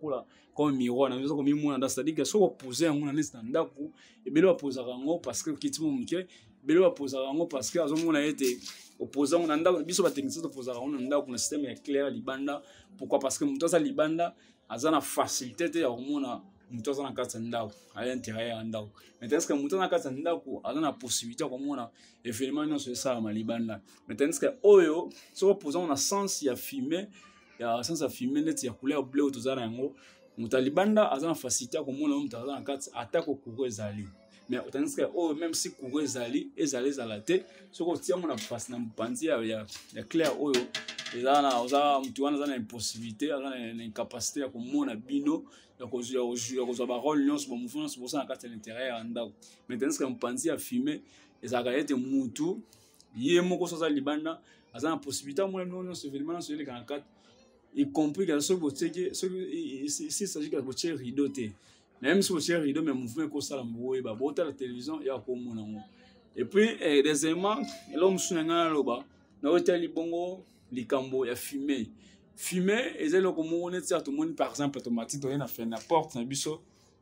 lokola comme miroir na biso comme mona c'est-à-dire que so poser yango na nesta ndako ebele ba poser yango parce que kitimo muke ebele ba poser yango parce que azomona ete opposant na ndako biso ba technicien to poser yango na ndako na système ya clair libanda pourquoi parce que muto sa libanda azana facilité te ya komona muto sa na kati ndako à l'intérieur ya ndako mais est-ce que muto na kati ndako azana possibilité komona événement non c'est ça ma libanda mais est-ce que oyo so opposant na sens ya fumer ya sens ya fumer net ya couleur bleu to za na yango muta libanda azana facilité komona muto azana kati attaque courant ezali mais tandis que oh même si courant ezali la tête so ko tia mona face na mpanzi ya clair oyo ezana oza mutu wana zana impossibilité azana incapacité ya komona bino ya kozwa ba rôle nyonso ba mouvement so na kati ya l'intérieur ya ndako mais tandis que mpanzi ya fumer ezaka ete mutu ye moko so za libanda azana possibilité mona non ce événement so le 44 y compris que ce si s'agit de botier rideau te même si botier rideau mais mouvement ko sala mboye ba bota la télévision ya ko mona ngo et puis deuxièmement l'homme sunanga loba na hôtel bongo likambo ya fumer ezelo ko mona tsa to moni par exemple automatique to na fait na porte na biso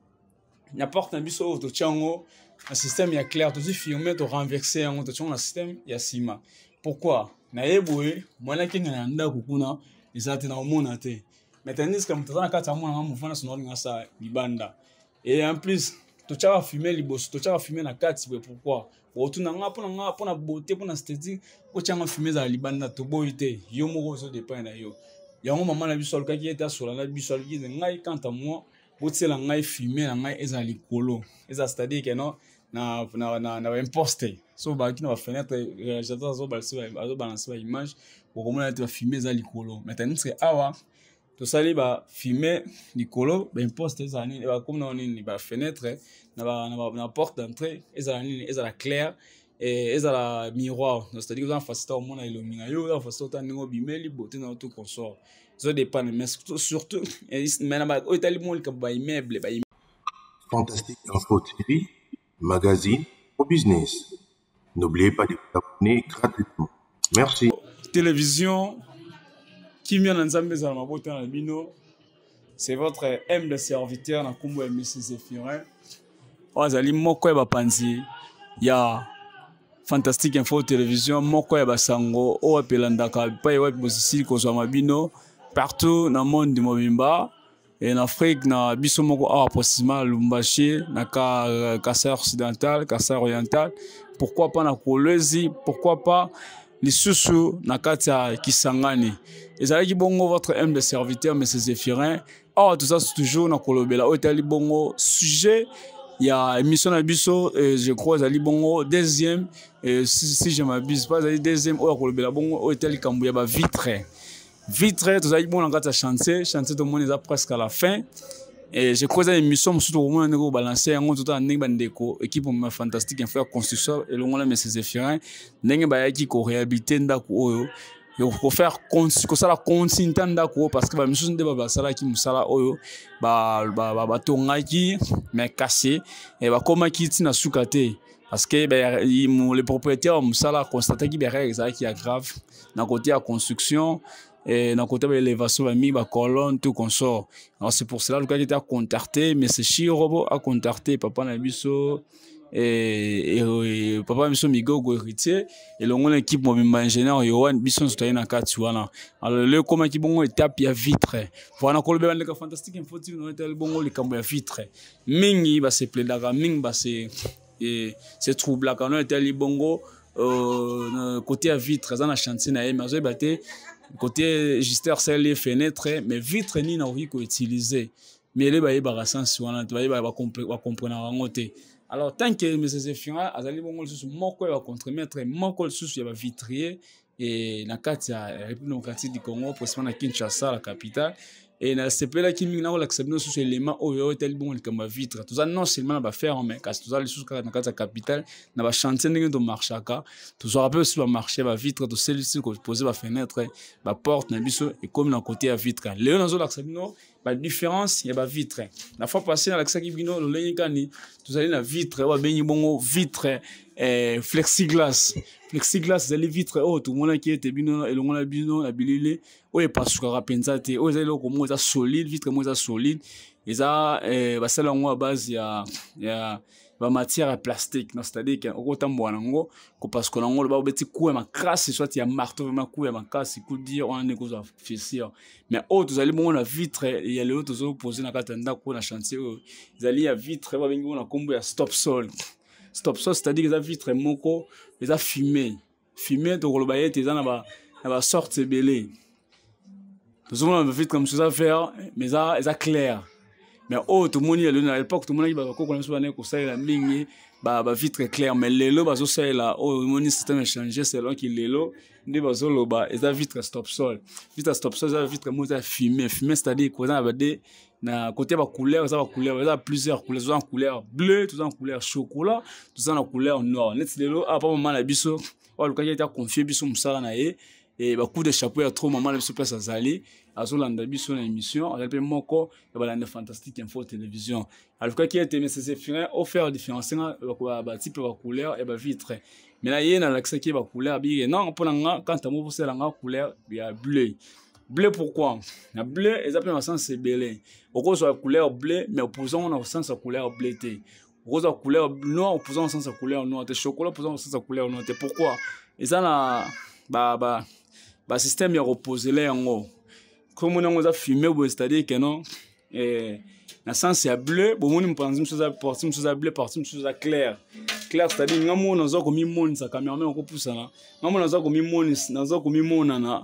to chango un système ya clair to fumer to renverser en to chango un système ya sima pourquoi na yeboye mwana kinga na ndako kuna ezate na omona te mais tandis que mutazana kati amona nga mouvement national ngasa libanda et en plus to tchaka fumer liboso to tchaka fumer na kati pourquoi otuna nga pona beauté pona esthétique ko tchanga fumer za libanda to boyite yo moko so dépend na yo yango maman na biso alukaki eta sola na biso alukaki ngai quant à moi botsela ngai fumer na ngai eza likolo eza c'est-à-dire que non na imposter so ba kina ba fenêtre réalisateur zo balancer ba image pour comment être filmé za likolo maintenant c'est awa to sali ba filmer likolo ba imposter za nini ba comme na nini ba fenêtre na porte d'entrée eza nini eza la claire et eza la miroir c'est-à-dire que en face au monde illuminé yo en face au ningo bimeli beauté na tout consort ça dépend mais surtout mais na ba o itali mo ba immeuble ba Fantastique Info TV, magazine au business. N'oubliez pas de vous abonner gratuitement. Merci. Télévision, Kimia Nanzambe Zalmabota Bino, c'est votre humble serviteur dans Kumbo M. Zéphirin. Ozali Moko Bapanzi, ya Fantastique Info Télévision, Moko Basango, O Pelandaka, Paye Bosisi Kozama Bino, partout dans le monde du Mobimba. Et en Afrique, na biso moko approximativement Lumbashi, na Kassai occidental, Kassai oriental. Pourquoi pas na Kolwezi, pourquoi pas les sous na Katia Kisangani. Et ça qui bongo votre humble serviteur, M. Zéphirin. Ah, tout ça c'est toujours na Kolobela. Otali bongo sujet, il y a émission na biso, je crois Zali bongo deuxième, si je m'abuse pas, Zali deuxième au Kolobela bongo Otali Kambuya ba vitre. Vitre, tout ça, bon, on a chanté tout le monde est presque à la fin. Et je crois que l'émission, surtout au moins, on a balancé un tout en déco, équipe fantastique, info construction, et le monde, M. Zéphirin, n'a qui réhabilité ndako, il faut faire ça la continuité ndako, parce que la mission de Babasala qui musala oyo, tonga mais cassé, et comme qui tina soukate. Parce que les propriétaires musala constaté qu'il y a des règles qui est grave, dans côté la construction. Et dans le côté de l'élévation, il y a des colonnes, tout qu'on sort. Alors c'est pour cela que le gars a contacté, mais c'est Chirobo a contacté Papa Nabiso et Papa Nabiso Migo héritier et l'équipe mobile ingénieur Yohan Bisson citoyen à Katsuana. Alors le comment qui bon étape il y a vitre. Voilà qu'on le bien fantastique info tu nous tel bon le cambo vitre. Mingi va se plaindre Ming va c'est trouble quand on était libongo côté à vitre ça na chantier na mais baté côté gister c'est les fenêtres mais vitre ni na envie ko utiliser mais les baye ba sens wana ba comprendre rangote alors tant que M. Zéphirin azali bongo sous moko ya contre-maître moko sous ya ba vitrier et na kati ya République démocratique du Congo précisément na Kinshasa la capitale et na sepela qui minga ko l'accepter sous élément oyo tel bon le comme vitre tout ça non seulement ba faire mais quand tout ça les sous na kati ya capitale na ba chantier ndenge to marchaka tout ça rappelle sur le marché ba vitre to celle-ci ko poser ba fenêtre ba porte na biso et comme na côté ya vitre léon nazo l'accepter la différence il y a vitre la fois passée avec ça qui bino le lenkani tout allez la vitre wa benyi bongo vitre flexiglass c'est les vitres oh tout le monde qui était bino et le monde bino la bilile o e pasuka penza te o ezali loko mo eza solide vitre mo eza solide eza basala ngo à base ya ba matière plastique non c'est-à-dire que au tambo nango ko parce que nango le ba beti coup ma crasse soit il y a marteau vraiment coup ma casse coup dire on est cause fissure mais autres vous allez bon la vitre il y a les autres opposés na katanda ko na chantier ils allez ya vitre ba bengi na kombo ya stop sol c'est-à-dire que la vitre moko les a fumé to le bayet ils na ba sorte belé nous on a vitre comme ça faire mais ça clair. Mais tout le monde à l'époque tout le monde va connaître sur l'année que ça la ligne ba vitre clair mais les lots bazo ça là mon système changé c'est là qui les lots des bazo loba et ça vitre stop sol ça vitre moi ça fumé c'est-à-dire qu'on a des na côté ba couleur ça plusieurs couleurs tout en couleur bleu tout en couleur chocolat tout en couleur noir net les lots à pas moment la biso le cas était confié biso musala na e et ba coup de chapeau ya trop maman la biso place azali azolanda biso na émission appelle moko ya balanda fantastique info télévision alors qui était nécessaire faire offert différencier ba type ba couleur et ba vitre mais là yena l'accès qui ba couleur bi non pour nga quand ta mo posela nga couleur ya bleu pourquoi na bleu ezapena na sens belé okozo la couleur bleu mais opposons na sens la couleur bleu té rose la couleur noir opposons na sens la couleur noir té chocolat opposons na sens la couleur noir té pourquoi et ça na ba système ya reposer là yango comme on a fumé c'est-à-dire que non na sens ya bleu bon on pense chose à partir chose à bleu partir chose à clair c'est-à-dire ngamo nazo ko mimoni sa caméra mais on ko poussa na ngamo nazo ko mimona na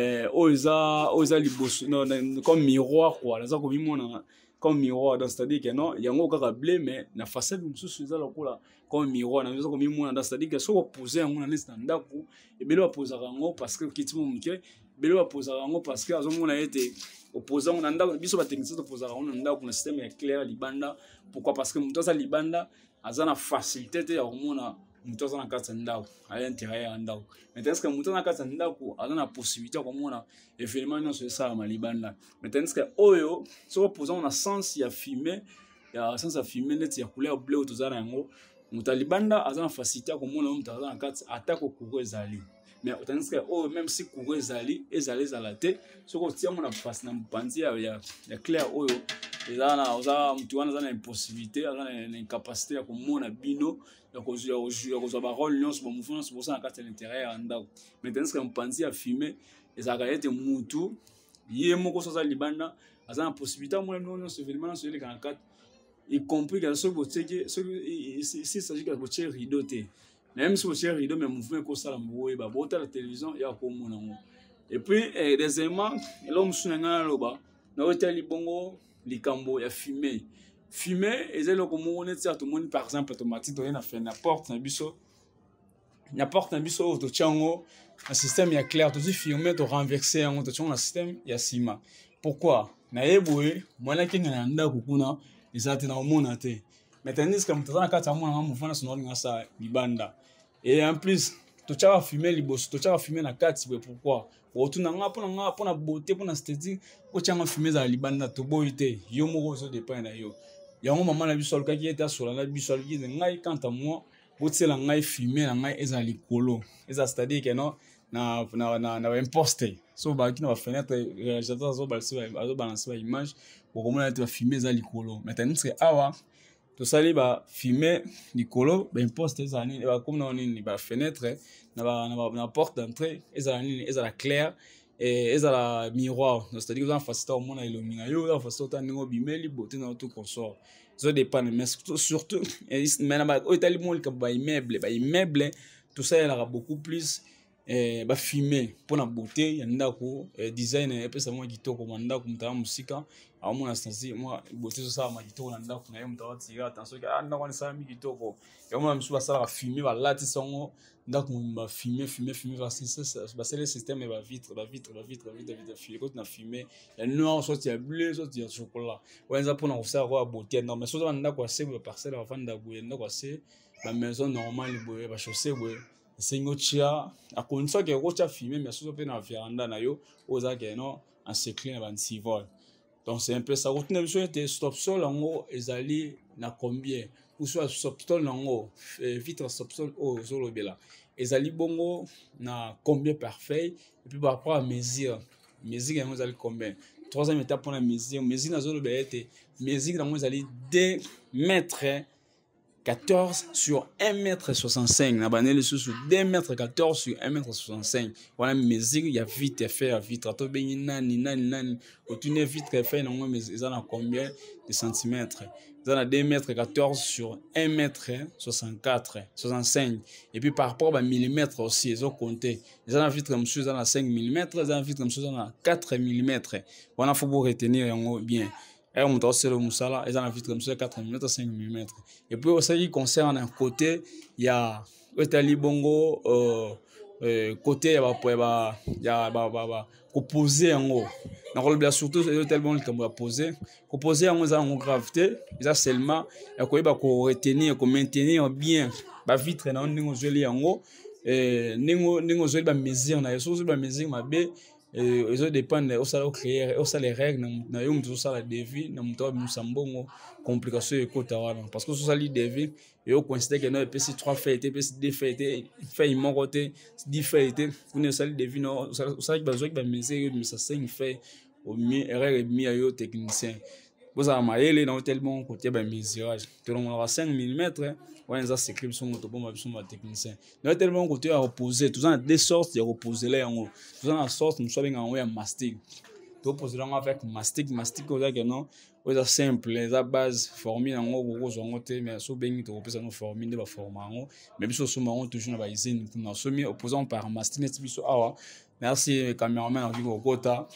oza liboso non comme miroir quoi nazo ko mimona comme miroir donc c'est-à-dire que non yango kaka bleu mais na façade mususu eza lokola comme miroir nazo ko mimona c'est-à-dire que so ko poser yango na nesta ndako et belo poser yango parce que kitimo muke belo poser yango parce que azomona été opposant na ndako biso ba technicien poser yango na ndako na système ya clair libanda pourquoi parce que muto za libanda azana facilité te ya komona muto za na kati ndako à l'intérieur ya ndako mais est-ce que muto na kati ndako azana possibilité ya komona événement non c'est ça ma libanda mais est-ce que oyo so opposant na sens ya fumer ya sens ya fumer net ya couleur bleu to za na yango muto libanda azana facilité ya komona muto za na kati atako courant ezali mais tandis que même si courant ezali la tête so ko tia mona face na mpanzi ya clair oyo ezana oza mutu wana zana impossibilité azana incapacité ya komona bino ya kozwa ba rôle nyonso ba mouvement c'est pour ça na kati l'intérieur ya ndako mais tandis que mpanzi ya fumer ezaka ete mutu ye moko so za libanda azana possibilité mona non ce événement sur les 44 y compris que ce botier si s'agit que botier rideau te même si botier rideau mais mouvement ko sala mboye ba bota la télévision ya ko mona ngo et puis deuxièmement l'homme sunanga loba na hôtel bongo likambo ya fumer ezelo ko mona tout le monde par exemple automatique to na fait n'importe na biso to chango un système ya clair to fumer to renverser en to chango un système ya sima pourquoi na yeboye mwana kinga na ndako kuna ezate na omona te mais tandis que mutazana kata mwana mufana sonori ngasa libanda et en plus to tchaka fumer liboso to tchaka fumer na kati pourquoi otuna nga pona beauté pona esthétique ko tchanga fumer za libanda to boyite yo moko so dépend na yo yango maman na biso alukaki eta sola na biso alukaki ngai quant à moi botsela ngai fumer na ngai eza likolo eza c'est-à-dire que non na imposter so ba kina ba fenêtre réalisateur zo balancer ba image pour comment être fumer za likolo mais tandis que awa to sali ba fumer likolo ba imposter za nini ba comme na nini ba fenêtre na porte d'entrée eza nini eza la claire et eza la miroir c'est-à-dire que en facilité au monde illuminé yo en facilité ningo bimeli beauté na tout consort ça dépend mais surtout mais na ba otali mo ba immeuble tout ça il aura beaucoup plus ba fumer pour la beauté ya ndako design et puis ça moi kitoko mandako mutama musika a mon instance moi beauté ça ma kitoko na ndako na yo mutawa tira attention ka ndako ni ça mi kitoko ya moi msuba ça la fumer ba lati songo ndako ba fumer ba c'est le système ba vitre fumer quand na fumer ya noir soit ya bleu soit ya chocolat ouais ça pour na ça quoi beauté non mais soit ndako assez ba parcelle va vendre ndako ndako assez la maison normale boye ba chaussée boye sengo chia a condition que rocha fumer mais surtout na véranda na yo oza que non en secret na ban civil Donc c'est un peu ça. Routine biso était stop sol yango ezali na combien ou soit stop sol yango vitre stop sol o zolobela ezali bongo na combien parfait et puis par rapport à mesure yango ezali combien. Troisième étape pour la mesure na zolobela était mesure yango ezali 2 mètres 14 sur 1,65 m. Na banel sous 2,14 m sur 1,65 m. Voilà mesure il y a vite fait à vitre. To bengi nani. Otune vitre fait non mais ils en combien de centimètres. Ils en a 2,14 m sur 1,64 m 65. Et puis par rapport à millimètres aussi, ils ont compté. Ils en a vitre monsieur ils en a 5 mm, ils en a vitre monsieur ils en a 4 mm. Voilà faut vous retenir bien. Et on doit se le moussala, ils en ont vitre comme ça 4 mm, 5 mm. Et puis aussi, qui concerne un côté, il y a Otali Bongo, côté, il y a poser en haut. Donc, bien surtout, c'est tellement le temps poser. Poser en haut, ça en gravité, ça seulement, il y a retenir, maintenir bien la vitre dans le joli en haut. Ningo joli ba mesure, na yeso ba mesure ma be. Ils ont dépendent au créer les règles na yo mtu ça la devis na mtu musambongo complication et kotawala parce que ça li devis et au considère que no PC 3 fait PC 2 fait mon côté 10 fait vous ne ça li devis non ça qui besoin que mesure mais ça 5 fait au mieux erreur et mi yo technicien vous avez maillé dans tellement côté ba mesurage tout le monde a 5 mm ouais ça s'écrit sur notre bon ma technicien dans tellement côté à reposer tout ça a deux sortes de reposer là en haut tout ça en sorte nous sommes en haut mastic to poser là avec mastic au là que non ouais simple les base formule en haut gros on te mais so bengi to pesa no formule de ba format en haut mais biso so marron toujours na ba usine na so mi opposant par mastic net biso awa merci cameraman en vivo kota.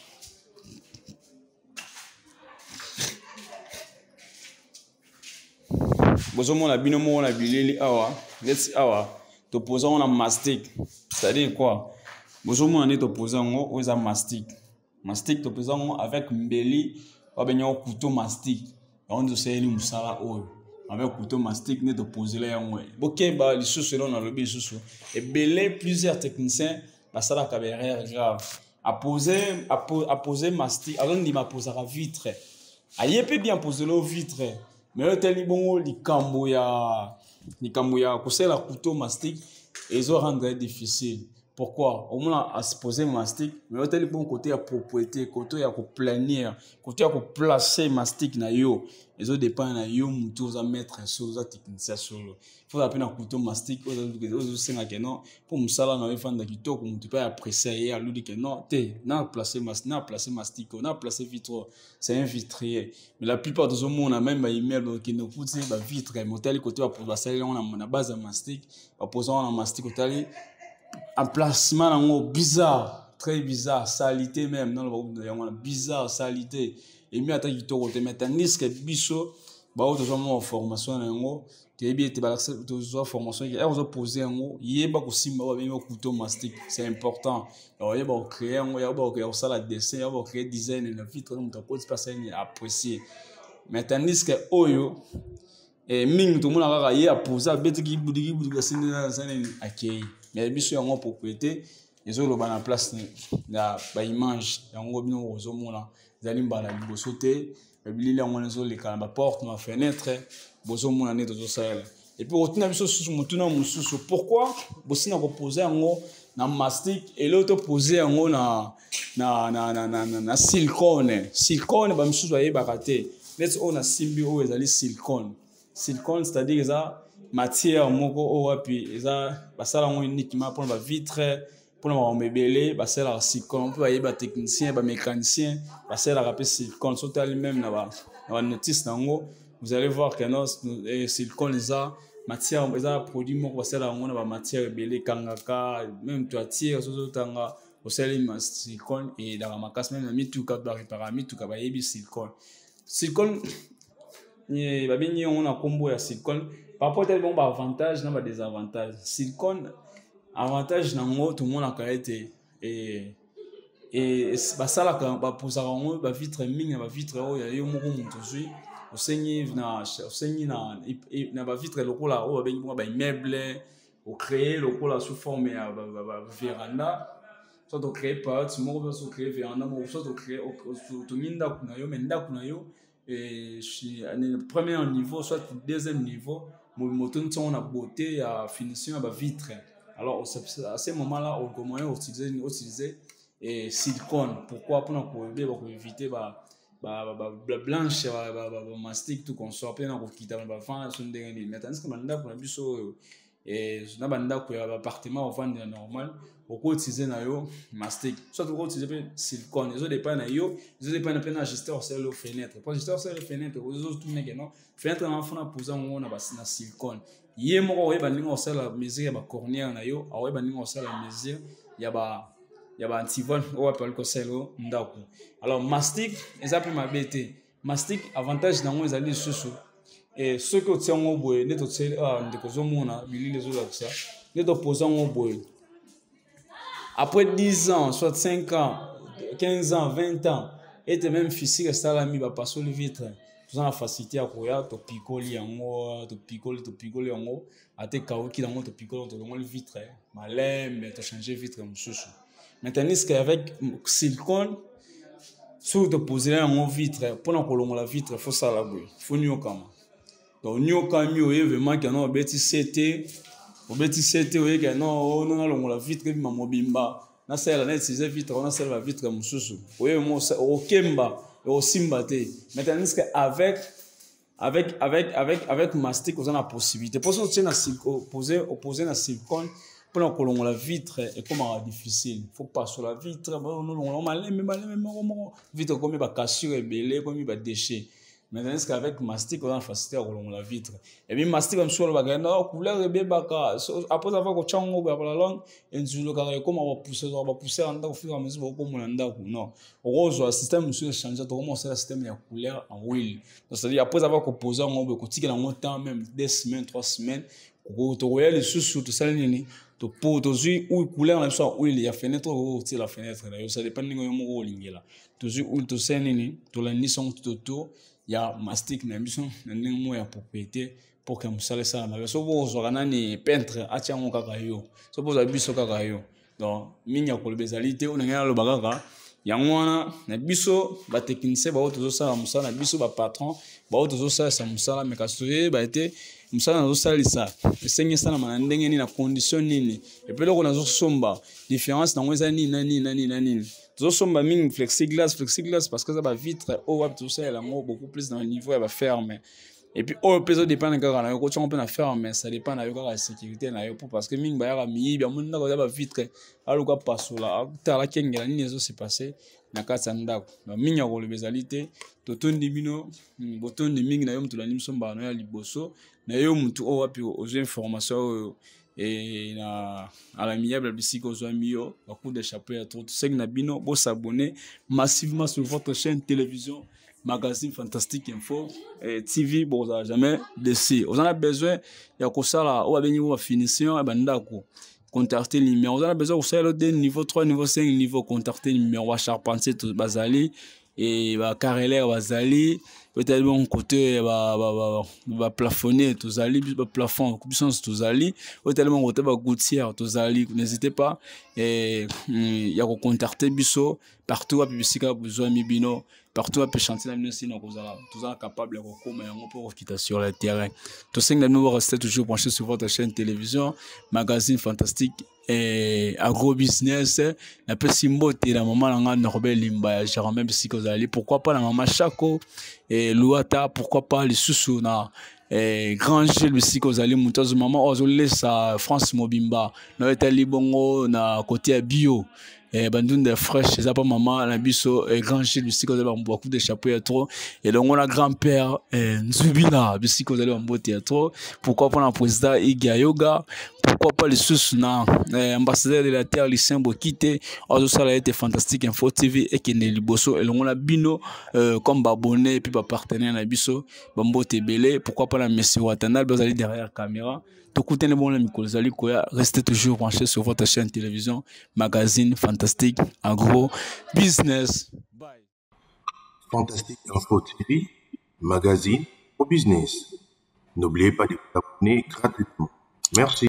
Bozomo na binomo na bileli awa let's awa to poser on a mastic c'est-à-dire quoi bozomo na to poser ngo oza mastic to poser ngo avec mbeli ba benyo couteau mastic on do seli musala oyo avec couteau mastic ne to poser là yango boke ba lisusu na lobi lisusu et belé plusieurs techniciens ba sala ka erreur grave à poser mastic avant de ma poser à vitre ayepe bien poser le vitre. Mais le tel bon likambo ya kusela couteau mastic et ça rendre difficile. Pourquoi? Au moins à se poser mastic, mais le tel bon côté à propriété, côté à planir, côté à placer mastic na yo. Et ça dépend na yo muto à mettre sur ça technicien solo. Faut appeler un couteau mastic aux senga que non pour musala na ifan da kito ko muto pas apprécier à lui que non té na placer mastic on a placé vitre c'est un vitrier mais la plupart des hommes on a même ba immeuble qui nous pousse ba vitre mais tel côté pour passer on a base de mastic pas posant en mastic tel emplacement en bizarre très bizarre salité même non le bizarre salité et mieux attendre qui te mettre nisque biso ba autres hommes formation en et bien tu formation qui est posé en haut yeba ko simba ba bien couteau mastic c'est important alors yeba créer en yeba ça la dessin yeba créer design na vitre donc ta cause personne apprécier maintenant que oyo et ming tout monde a ya poser beti ki budi sina akei mais biso en propriété les autres ba na place na ba image yango bino ozomona zali mbala liboso te bilili yango nezo leka na porte na fenêtre bozomona ne tozo sala et puis retenir biso sous mutuna mususu pourquoi bosina ko poser yango na mastic et l'autre poser yango na silicone ba mususu ayeba kate let's on a simbi o ezali silicone c'est-à-dire ça matière moko o wapi eza basala yango uniquement pour ba vitre pour le mébélé basala silicone pour ayeba technicien ba mécanicien basala rapper silicone surtout lui-même na notice nango vous allez voir que non silicone ça matière ça produit moko basala yango na ba matière belé kangaka même toiture sozo tanga osali silicone et dans la macasse même na mituka ba réparer mituka ba yebi silicone ni ba bini on a combo ya silicone par rapport à bon avantage na ba désavantage silicone avantage nango tout le monde a été et basala ka ba posaka ngo ba vitre mingi ba vitre o ya yo moko mutu zui osenyi na ba vitre lokola o ba bengi ba immeuble o créer lokola sous forme ya ba véranda soit to créer pas tu moko so créer véranda mo soit to créer to minda kuna yo menda kuna yo et premier niveau soit deuxième niveau moto on a beauté à finition à vitre alors à ce moment là on commence à utiliser et silicone pourquoi pour éviter blanche mastic tout qu'on soit plein de quitter ma fin son dernier maintenant ce que manda pour biso et na banda ko ya appartement au vendre normal au ko utiliser na yo mastic soit ko utiliser silicone ils ont dépend na yo ils ont dépend na ajuster sur le fenêtre pour ajuster sur le fenêtre ils ont tout nèg non fenêtre na fona poser on na na silicone yé moko oyeba ndinga osala mesure ya ba cornière na yo oyeba ndinga osala mesure ya ba antivol o appelle ko selo ndako alors mastic eza pe mabete mastic avantage nango ezali susu et ce que tu as en bois net tu de kozomona bili les autres ça net opposant en bois après 10 ans soit 5 ans 15 ans 20 ans et même physique ça la mi va passer le vitre tu as la facilité à courir to picoli yango to picoli yango ate kaoki yango to picoli to le vitre malem to changer vitre mususu maintenant ce qu'avec silicone sur te poser un vitre pour na kolongola la vitre faut ça la boy faut nyokama donc nyoka mi oye vraiment que non beti CT oye que non non longola vitre bi mamobimba na sala na utiliser vitre on a sala vitre mususu oye mo o kemba o simba te maintenant ce avec mastic on a la possibilité pour ça tu na opposer na silicone pour la la vitre est comme difficile faut pas sur la vitre on malem vitre comme ba cassure et belé comme ba déchet maintenant est-ce qu'avec mastic on a facilité à la vitre et puis mastic comme sur le bagage couleur et bien baka après avoir ko chango ba la langue et nzulo ka comme on va pousser en au fur et à mesure comme on anda non rose système monsieur changer to comment c'est le système ya couleur en huile donc c'est à dire après avoir composé on va continuer dans longtemps même 2 semaines 3 semaines ko to royal sous tout ça nini to pour to zui ou couleur na so huile ya fenêtre ou la fenêtre là ça dépend ningo yo mo lingela to zui ou to ça nini to la ni son tout autour il y a mastic na biso na ndenge mo ya propriété pour que musala ça na so bo zo kana ni peintre atia ngo kaka yo so bo za biso kaka yo donc minya ko bezalité on ngana lo bagaka yango wana na biso ba technicien ba oto ça musala na biso ba patron ba oto ça ça musala mais kasoye ba été musala na zo salisa esengi sana na ndenge ni na condition nini et puis loko na zo somba différence na ngweza nini zo somba ming flexiglass parce que ça va vitre au web tout ça la mo beaucoup plus dans le niveau elle va fermer et puis au peso dépend de quand on peut on peut faire mais ça dépend de la sécurité na yo parce que ming ba ya mi bien mon ndako ba vitre aluka pasula ta la kengela nini zo se passer na kata ndako na minya ko le bezalité to tondi bino botondi mingi na yo mtu la nimsomba na ya liboso na yo mtu o wapi aux informations et na à l'amiable bisiko zoamio à coup de chapeau à tout c'est na bino bo s'abonner massivement sur votre chaîne télévision magazine fantastique info et TV bon ça jamais déçu on en a besoin ya ko sala o abeni wa finition e bandako contacter le numéro on a besoin au sala de niveau 3 niveau 5 niveau contacter le numéro wa charpentier tout bazali et ba carreleur bazali peut-être bon côté va plafonner tous ali ba plafond puissance tous ali peut-être bon côté ba gouttière tous ali n'hésitez pas et il y a ko contacter biso partout à publicité besoin mibino partout à chanter la musique sinon vous allez capable de comment on peut quitter sur le terrain tous cinq de nous rester toujours branchés sur votre chaîne télévision magazine fantastique et agro business la pessimbote la maman langa Norbert Limba Jérôme Psychozali pourquoi pas la maman Chako et Luata pourquoi pas les sous na grand Gilles Psychozali Moutazo maman ozole sa France Mobimba na etali bongo na côté bio bandunde fraîche ça pas maman la biso grand Gilles Psychozali beaucoup de chapeau et trop et donc on a grand-père Nzubila Psychozali mbote et trop pourquoi pas la président Iga Yoga pourquoi pas les sous na ambassadeur de la terre Lucien Bokite ozo ça a été fantastique info TV et qui ne liboso et on a bino comme abonné et puis ba partenaire na biso bambote belé pourquoi pas la monsieur Watana vous allez derrière caméra tout côté bon la micro zali koya restez toujours branchés sur votre chaîne télévision magazine fantastique agro business bye Fantastique Info TV magazine au business n'oubliez pas de vous abonner gratuitement merci.